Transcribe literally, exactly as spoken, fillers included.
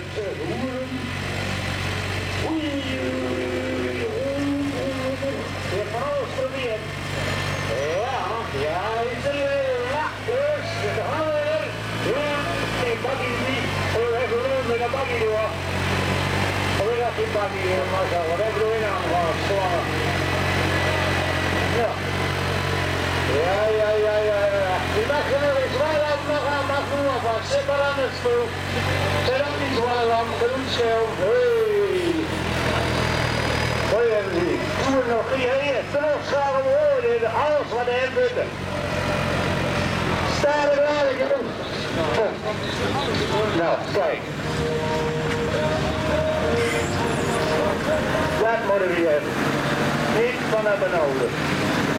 roeren. Oei, oei, oei. Je hebt van alles geprobeerd. Ja, ja, is er weer. Ja, dus, de handen er. Ja, nee, bakkie niet. Even rond met een bakkie door. Of ik had geen bakkie hier, maar zo. Wat heb je er in aan gehad? Slangen. Ja. Ja, ja, ja, ja, ja. Die mag je nog eens zwaar aan, nog aan, mag nu alvast. Zet maar aan het spoel. Zet ook niet zwaar aan, genoeg schil. Hey. Hoi, even zien. Doe het nog hier, hier. Terugschalen we horen, alles wat er in buiten. Sta er klaar, ik heb hem. Nou, kijk. Dat moeten we hebben. Niet van naar beneden.